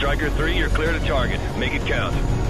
Striker 3, you're clear to target. Make it count.